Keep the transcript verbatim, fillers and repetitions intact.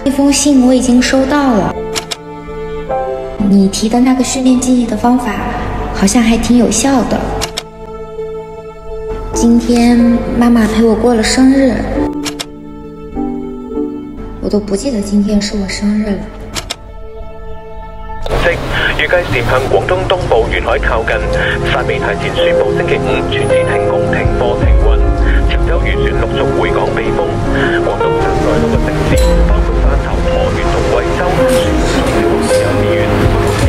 那封信我已经收到了，你提的那个训练记忆的方法好像还挺有效的。今天妈妈陪我过了生日，我都不記得今天是我生日了。 即預計漸向廣東東部沿海靠近，汕尾提前宣布星期五全市停工、停課、停運，潮州漁船陸續回港避風。廣東省內多個城市，包括汕頭、河源同惠州，全部設有幼兒園。